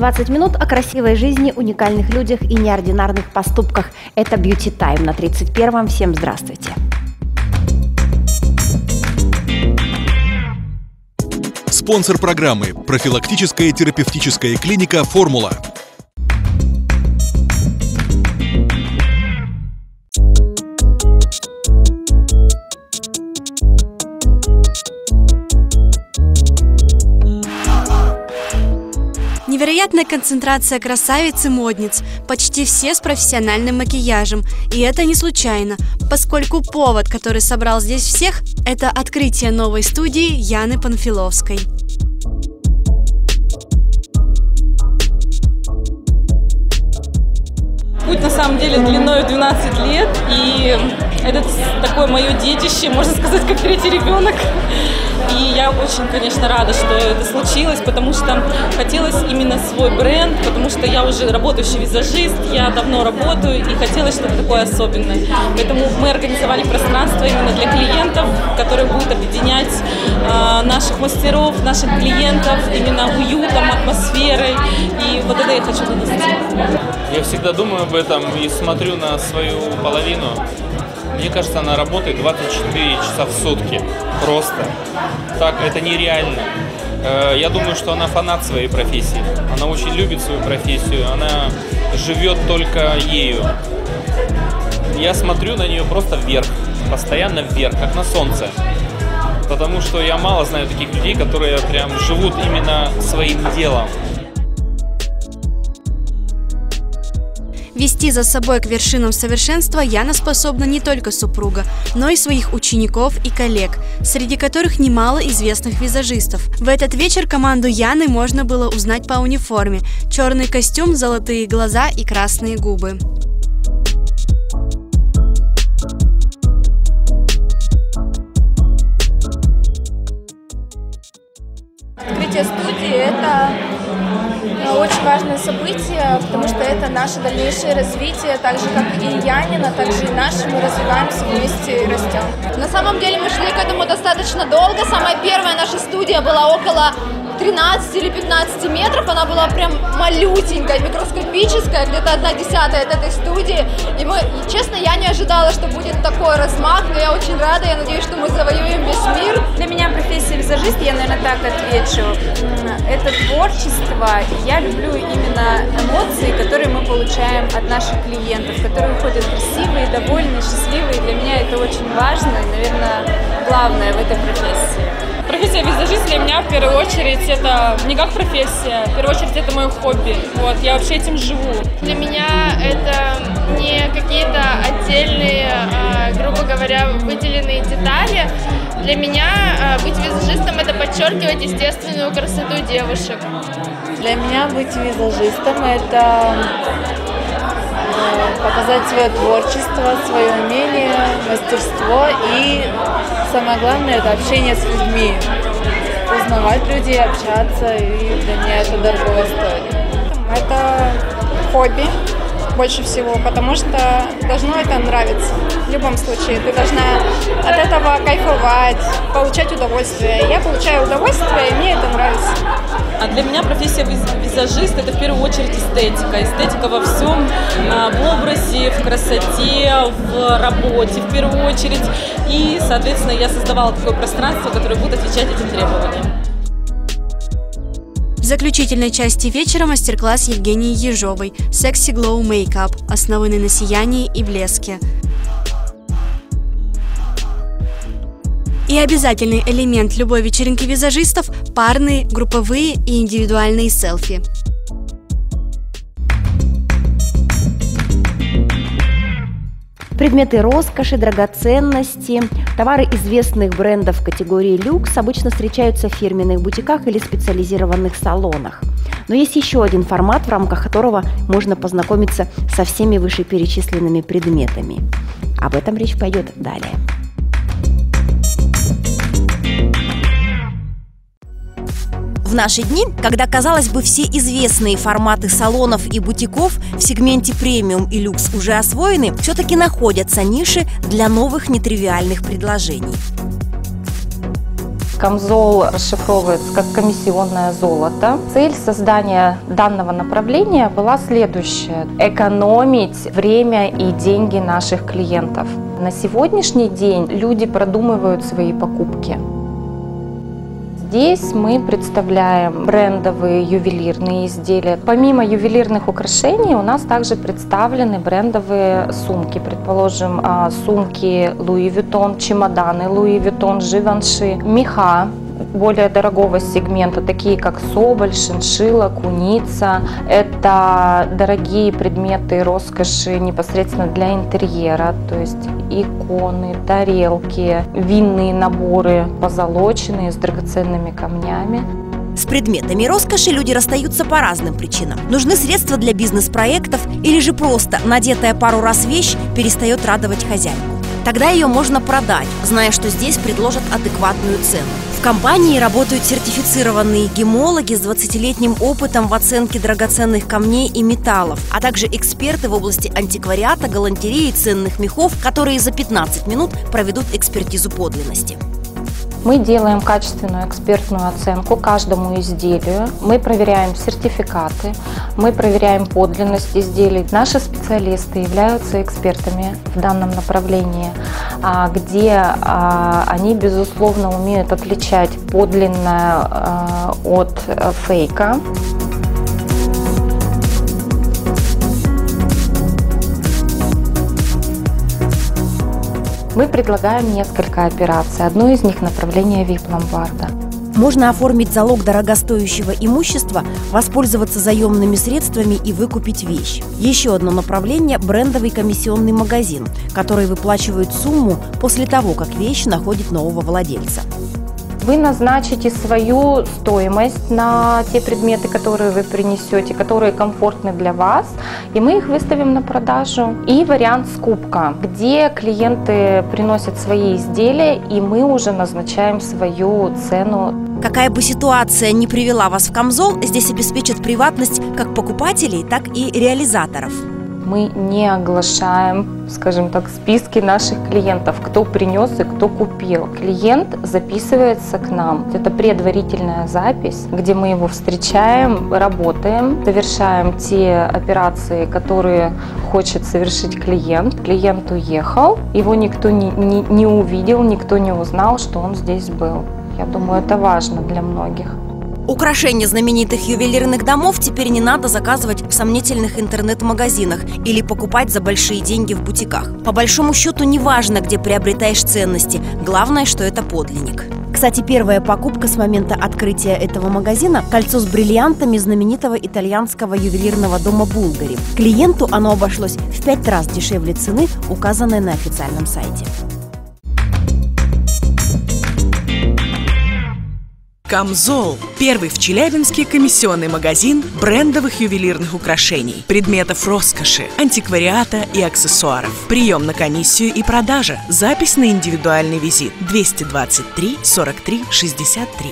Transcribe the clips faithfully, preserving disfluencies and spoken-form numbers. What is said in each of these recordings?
двадцать минут о красивой жизни, уникальных людях и неординарных поступках. Это Beauty Time на тридцать первом. Всем здравствуйте. Спонсор программы – профилактическая терапевтическая клиника «Формула». Невероятная концентрация красавиц и модниц, почти все с профессиональным макияжем. И это не случайно, поскольку повод, который собрал здесь всех, это открытие новой студии Яны Панфиловской. Путь на самом деле длиной в двенадцать лет, и это такое мое детище, можно сказать, как третий ребенок. И я очень, конечно, рада, что это случилось, потому что хотелось именно свой бренд, потому что я уже работающий визажист, я давно работаю, и хотелось что-то такое особенное. Поэтому мы организовали пространство именно для клиентов, которое будет объединять э, наших мастеров, наших клиентов именно уютом, атмосферой. И вот это я хочу донести. Я всегда думаю об этом и смотрю на свою половину. Мне кажется, она работает двадцать четыре часа в сутки. Просто. Так, это нереально. Я думаю, что она фанат своей профессии. Она очень любит свою профессию. Она живет только ею. Я смотрю на нее просто вверх. Постоянно вверх, как на солнце. Потому что я мало знаю таких людей, которые прям живут именно своим делом. Вести за собой к вершинам совершенства Яна способна не только супруга, но и своих учеников и коллег, среди которых немало известных визажистов. В этот вечер команду Яны можно было узнать по униформе: черный костюм, золотые глаза и красные губы. Открытие студии – это очень важное событие, потому что это наше дальнейшее развитие, так же, как и Янина, так же и наше, мы развиваемся вместе и растем. На самом деле мы шли к этому достаточно долго. Самая первая наша студия была около тринадцати или пятнадцати метров, она была прям малютенькая, микроскопическая, где-то одна десятая от этой студии. И мы, честно, я не ожидала, что будет такой размах, но я очень рада, я надеюсь, что мы завоюем весь мир. Для меня профессия визажист, я, наверное, так отвечу. Это творчество, и я люблю именно эмоции, которые мы получаем от наших клиентов, которые уходят красивые, довольные, счастливые. Для меня это очень важно и, наверное, главное в этой профессии. Профессия визажист для меня в первую очередь это не как профессия, в первую очередь это мое хобби. Вот, я вообще этим живу. Для меня это не какие-то отдельные, грубо говоря, выделенные детали. Для меня быть визажистом – это подчеркивать естественную красоту девушек. Для меня быть визажистом – это показать свое творчество, свое умение, мастерство и, самое главное, это общение с людьми. Узнавать людей, общаться, и для меня это дорого стоит. Это хобби больше всего, потому что должно это нравиться. В любом случае, ты должна от этого кайфовать, получать удовольствие. Я получаю удовольствие, и мне это нравится. А для меня профессия визажист – это в первую очередь эстетика. Эстетика во всем, в образе, в красоте, в работе в первую очередь. И, соответственно, я создавала такое пространство, которое будет отвечать этим требованиям. В заключительной части вечера мастер-класс Евгении Ежовой «Sexy Glow Makeup», основанный на сиянии и блеске. И обязательный элемент любой вечеринки визажистов – парные, групповые и индивидуальные селфи. Предметы роскоши, драгоценности, товары известных брендов категории люкс обычно встречаются в фирменных бутиках или специализированных салонах. Но есть еще один формат, в рамках которого можно познакомиться со всеми вышеперечисленными предметами. Об этом речь пойдет далее. В наши дни, когда, казалось бы, все известные форматы салонов и бутиков в сегменте премиум и люкс уже освоены, все-таки находятся ниши для новых нетривиальных предложений. камзол расшифровывается как комиссионное золото. Цель создания данного направления была следующая: экономить время и деньги наших клиентов. На сегодняшний день люди продумывают свои покупки. Здесь мы представляем брендовые ювелирные изделия. Помимо ювелирных украшений у нас также представлены брендовые сумки. Предположим, сумки Луи Виттон, чемоданы Луи Виттон, Живанши, меха более дорогого сегмента, такие как соболь, шиншилла, куница. Это дорогие предметы роскоши непосредственно для интерьера, то есть иконы, тарелки, винные наборы позолоченные с драгоценными камнями. С предметами роскоши люди расстаются по разным причинам. Нужны средства для бизнес-проектов или же просто надетая пару раз вещь перестает радовать хозяйку. Тогда ее можно продать, зная, что здесь предложат адекватную цену. В компании работают сертифицированные гемологи с двадцатилетним опытом в оценке драгоценных камней и металлов, а также эксперты в области антиквариата, галантереи и ценных мехов, которые за пятнадцать минут проведут экспертизу подлинности. Мы делаем качественную экспертную оценку каждому изделию. Мы проверяем сертификаты, мы проверяем подлинность изделий. Наши специалисты являются экспертами в данном направлении, где они, безусловно, умеют отличать подлинное от фейка. Мы предлагаем несколько операций. Одно из них – направление ви ай пи-ломбарда. Можно оформить залог дорогостоящего имущества, воспользоваться заемными средствами и выкупить вещь. Еще одно направление – брендовый комиссионный магазин, который выплачивает сумму после того, как вещь находит нового владельца. Вы назначите свою стоимость на те предметы, которые вы принесете, которые комфортны для вас, и мы их выставим на продажу. И вариант скупка, где клиенты приносят свои изделия, и мы уже назначаем свою цену. Какая бы ситуация ни привела вас в камзол, здесь обеспечат приватность как покупателей, так и реализаторов. Мы не оглашаем, скажем так, списки наших клиентов, кто принес и кто купил. Клиент записывается к нам. Это предварительная запись, где мы его встречаем, работаем, совершаем те операции, которые хочет совершить клиент. Клиент уехал, его никто не, не, не увидел, никто не узнал, что он здесь был. Я думаю, это важно для многих. Украшения знаменитых ювелирных домов теперь не надо заказывать в сомнительных интернет-магазинах или покупать за большие деньги в бутиках. По большому счету не важно, где приобретаешь ценности, главное, что это подлинник. Кстати, первая покупка с момента открытия этого магазина – кольцо с бриллиантами знаменитого итальянского ювелирного дома Булгари. Клиенту оно обошлось в пять раз дешевле цены, указанной на официальном сайте. Камзол – первый в Челябинске комиссионный магазин брендовых ювелирных украшений, предметов роскоши, антиквариата и аксессуаров. Прием на комиссию и продажа. Запись на индивидуальный визит. двести двадцать три сорок три шестьдесят три.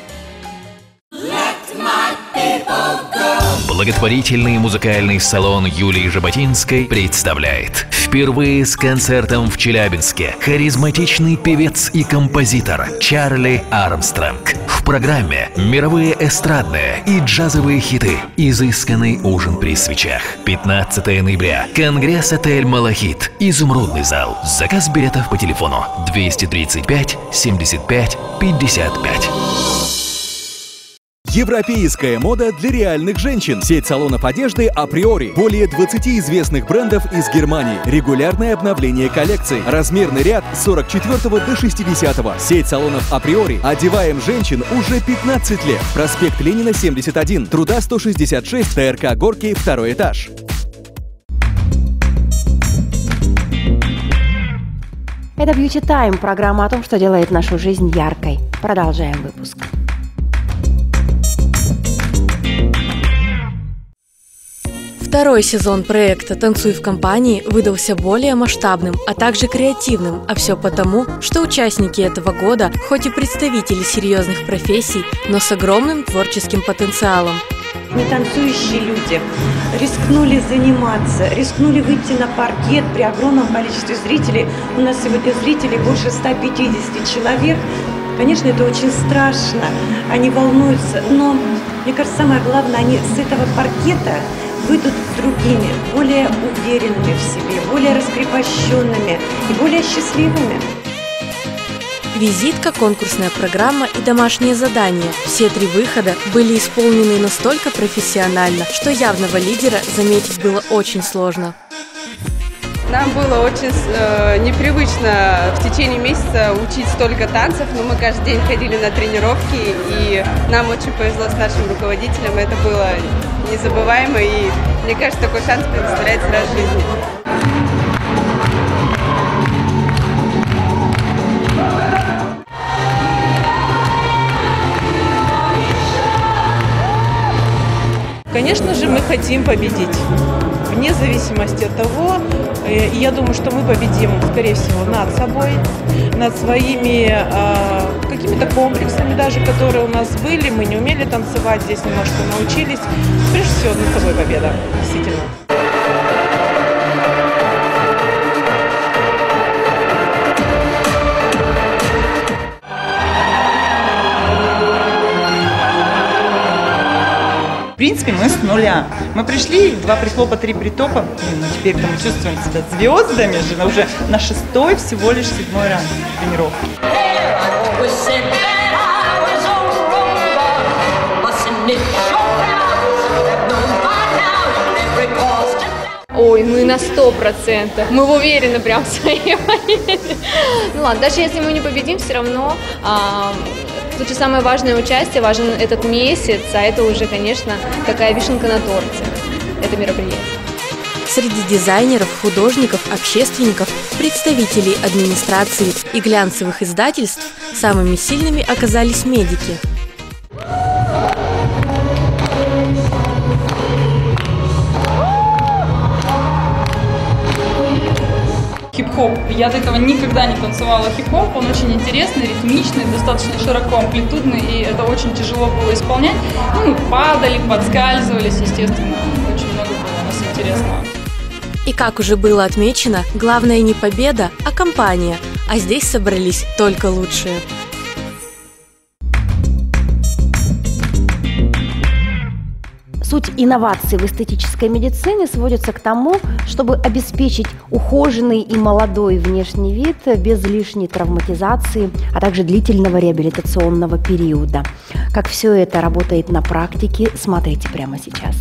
Благотворительный музыкальный салон Юлии Жаботинской представляет впервые с концертом в Челябинске харизматичный певец и композитор Чарли Армстронг. В программе мировые эстрадные и джазовые хиты, изысканный ужин при свечах. пятнадцатого ноября. Конгресс-отель «Малахит», Изумрудный зал. Заказ билетов по телефону двести тридцать пять семьдесят пять пятьдесят пять. Европейская мода для реальных женщин. Сеть салонов одежды «Априори». Более двадцати известных брендов из Германии. Регулярное обновление коллекции. Размерный ряд с сорок четвёртого до шестидесятого. Сеть салонов «Априори». Одеваем женщин уже пятнадцать лет. Проспект Ленина, семьдесят один. Труда сто шестьдесят шесть. ТРК Горки, второй этаж. Это Beauty Time, программа о том, что делает нашу жизнь яркой. Продолжаем выпуск. Второй сезон проекта «Танцуй в компании» выдался более масштабным, а также креативным, а все потому, что участники этого года, хоть и представители серьезных профессий, но с огромным творческим потенциалом. Нетанцующие люди рискнули заниматься, рискнули выйти на паркет при огромном количестве зрителей. У нас сегодня зрителей больше ста пятидесяти человек. Конечно, это очень страшно, они волнуются, но, мне кажется, самое главное, они с этого паркета выйдут другими, более уверенными в себе, более раскрепощенными и более счастливыми. Визитка, конкурсная программа и домашние задания. Все три выхода были исполнены настолько профессионально, что явного лидера заметить было очень сложно. Нам было очень э, непривычно в течение месяца учить столько танцев, но мы каждый день ходили на тренировки, и нам очень повезло с нашим руководителем. Это было незабываемо, и мне кажется, такой шанс предоставляется раз в жизни. Конечно же, мы хотим победить, вне зависимости от того, и я думаю, что мы победим, скорее всего, над собой, над своими э, какими-то комплексами даже, которые у нас были, мы не умели танцевать, здесь немножко научились. Прежде всего, над собой победа, действительно. В принципе, мы с нуля. Мы пришли, два прихлопа, три притопа. Ну, теперь мы чувствуем себя звездами же, но уже на шестой, всего лишь седьмой раз тренировки. Ой, мы на сто процентов. Мы уверены прям в своей победе. Ну ладно, даже если мы не победим, все равно... А... Тут же самое важное участие, важен этот месяц, а это уже, конечно, такая вишенка на торте, это мероприятие. Среди дизайнеров, художников, общественников, представителей администрации и глянцевых издательств самыми сильными оказались медики. Хип-хоп. Я до этого никогда не танцевала хип-хоп. Он очень интересный, ритмичный, достаточно широко амплитудный, и это очень тяжело было исполнять. Ну, мы падали, подскальзывались, естественно. Очень много было у нас интересного. И как уже было отмечено, главное не победа, а компания. А здесь собрались только лучшие. Суть инноваций в эстетической медицине сводится к тому, чтобы обеспечить ухоженный и молодой внешний вид без лишней травматизации, а также длительного реабилитационного периода. Как все это работает на практике, смотрите прямо сейчас.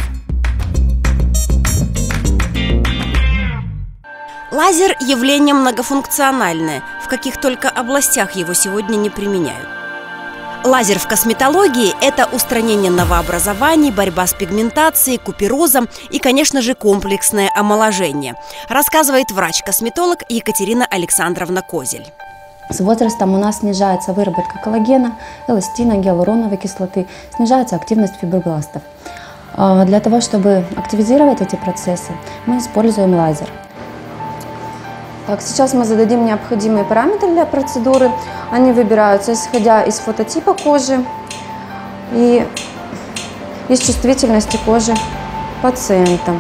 Лазер – явление многофункциональное, в каких только областях его сегодня не применяют. Лазер в косметологии – это устранение новообразований, борьба с пигментацией, куперозом и, конечно же, комплексное омоложение, рассказывает врач-косметолог Екатерина Александровна Козель. С возрастом у нас снижается выработка коллагена, эластина, гиалуроновой кислоты, снижается активность фибробластов. Для того, чтобы активизировать эти процессы, мы используем лазер. Так, сейчас мы зададим необходимые параметры для процедуры. Они выбираются исходя из фототипа кожи и из чувствительности кожи пациента.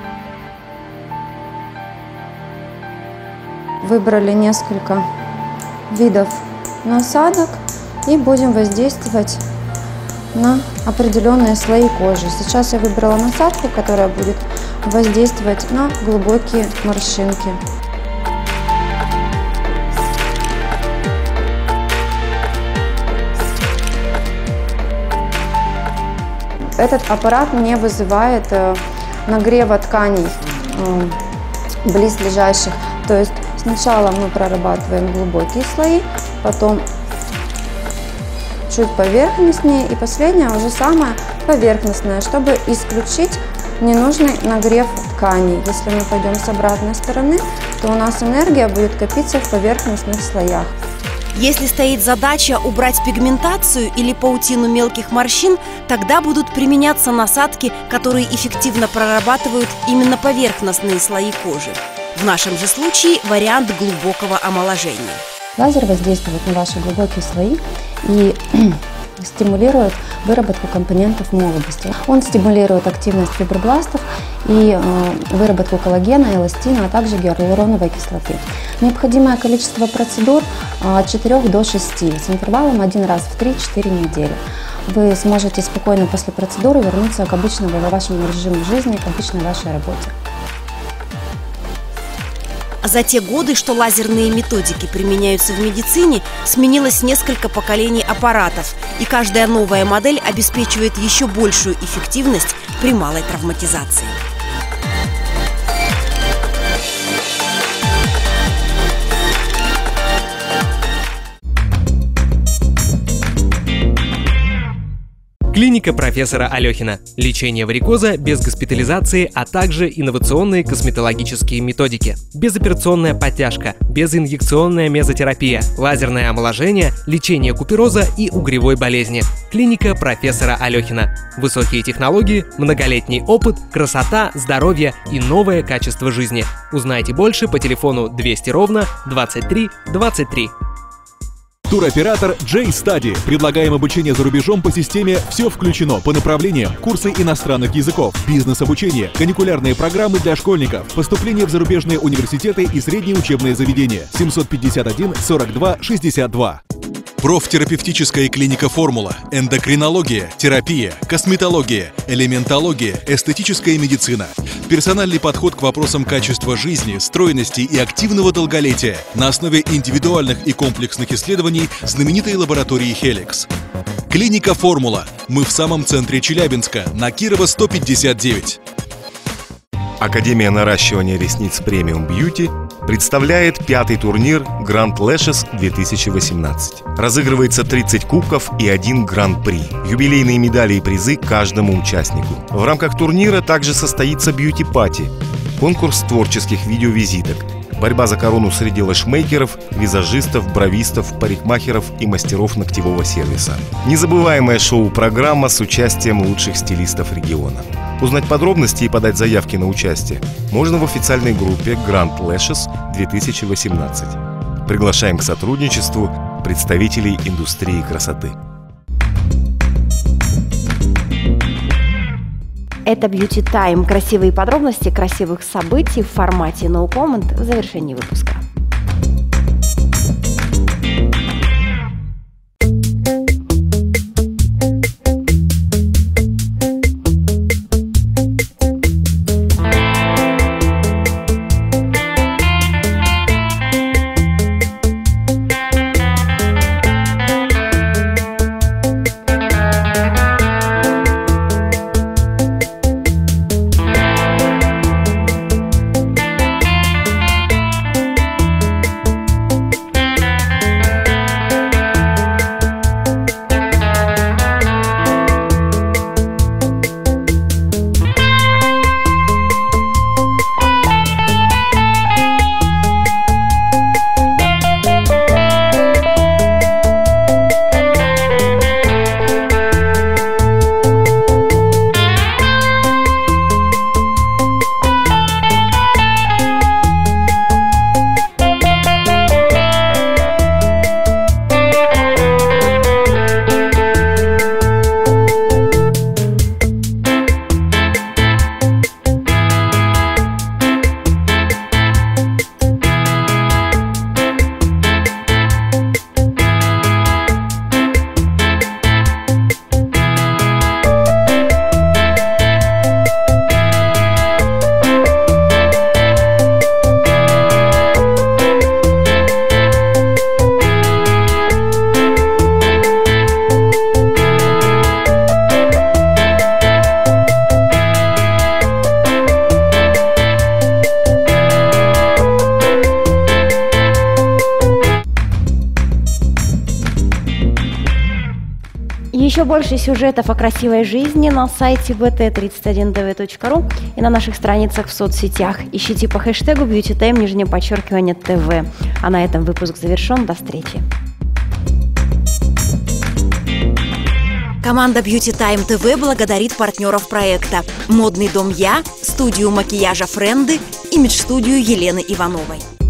Выбрали несколько видов насадок и будем воздействовать на определенные слои кожи. Сейчас я выбрала насадку, которая будет воздействовать на глубокие морщинки. Этот аппарат не вызывает э, нагрева тканей э, близлежащих. То есть сначала мы прорабатываем глубокие слои, потом чуть поверхностнее и последнее уже самое поверхностное, чтобы исключить ненужный нагрев тканей. Если мы пойдем с обратной стороны, то у нас энергия будет копиться в поверхностных слоях. Если стоит задача убрать пигментацию или паутину мелких морщин, тогда будут применяться насадки, которые эффективно прорабатывают именно поверхностные слои кожи. В нашем же случае вариант глубокого омоложения. Лазер воздействует на ваши глубокие слои и стимулирует выработку компонентов молодости. Он стимулирует активность фибробластов и выработку коллагена, эластина, а также гиалуроновой кислоты. Необходимое количество процедур от четырёх до шести с интервалом один раз в три-четыре недели. Вы сможете спокойно после процедуры вернуться к обычному вашему режиму жизни, к обычной вашей работе. За те годы, что лазерные методики применяются в медицине, сменилось несколько поколений аппаратов, и каждая новая модель обеспечивает еще большую эффективность при малой травматизации. Клиника профессора Алехина. Лечение варикоза без госпитализации, а также инновационные косметологические методики. Безоперационная подтяжка, безинъекционная мезотерапия, лазерное омоложение, лечение купероза и угревой болезни. Клиника профессора Алехина. Высокие технологии, многолетний опыт, красота, здоровье и новое качество жизни. Узнайте больше по телефону двести ровно двадцать три двадцать три. Туроператор J-Study. Предлагаем обучение за рубежом по системе «Все включено» по направлениям: курсы иностранных языков, бизнес-обучение, каникулярные программы для школьников, поступление в зарубежные университеты и средние учебные заведения. семьсот пятьдесят один сорок два шестьдесят два. Профтерапевтическая клиника «Формула», эндокринология, терапия, косметология, элементология, эстетическая медицина. Персональный подход к вопросам качества жизни, стройности и активного долголетия на основе индивидуальных и комплексных исследований знаменитой лаборатории «Хеликс». Клиника «Формула». Мы в самом центре Челябинска, на Кирова сто пятьдесят девять. Академия наращивания ресниц Premium Beauty представляет пятый турнир Grand Lashes две тысячи восемнадцать. Разыгрывается тридцать кубков и один гран-при. Юбилейные медали и призы каждому участнику. В рамках турнира также состоится бьюти-пати, конкурс творческих видеовизиток, борьба за корону среди лэшмейкеров, визажистов, бровистов, парикмахеров и мастеров ногтевого сервиса. Незабываемая шоу-программа с участием лучших стилистов региона. Узнать подробности и подать заявки на участие можно в официальной группе Grand Lashes две тысячи восемнадцать. Приглашаем к сотрудничеству представителей индустрии красоты. Это Beauty Time. Красивые подробности красивых событий в формате No Comment в завершении выпуска. Еще больше сюжетов о красивой жизни на сайте би ти тридцать один тэ вэ точка ру и на наших страницах в соцсетях. Ищите по хэштегу BeautyTime, нижнее подчеркивание ТВ. А на этом выпуск завершен. До встречи. Команда Beauty Time тэ вэ благодарит партнеров проекта: Модный дом Я, студию макияжа Френды, имидж-студию Елены Ивановой.